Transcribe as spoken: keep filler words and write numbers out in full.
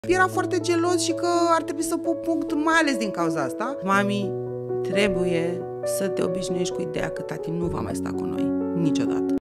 Era foarte gelos și că ar trebui să pun punct, mai ales din cauza asta. Mami, trebuie să te obișnuiești cu ideea că tati nu va mai sta cu noi niciodată.